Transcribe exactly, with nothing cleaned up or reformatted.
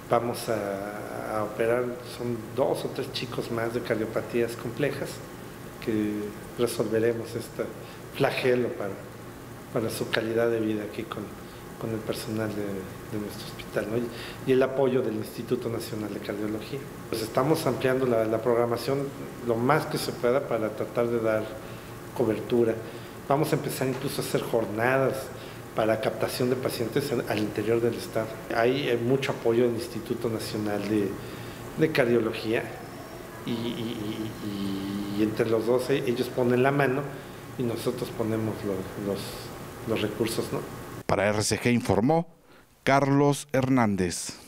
Vamos a, a operar, son dos o tres chicos más de cardiopatías complejas que resolveremos este flagelo para, para su calidad de vida aquí con, con el personal de, de nuestro hospital, ¿no? y, y el apoyo del Instituto Nacional de Cardiología. Pues estamos ampliando la, la programación lo más que se pueda para tratar de dar cobertura. Vamos a empezar incluso a hacer jornadas para captación de pacientes en, al interior del estado. Hay eh, mucho apoyo del Instituto Nacional de, de Cardiología y, y, y, y entre los dos eh, ellos ponen la mano y nosotros ponemos los, los, los recursos, ¿no? Para R C G informó Carlos Hernández.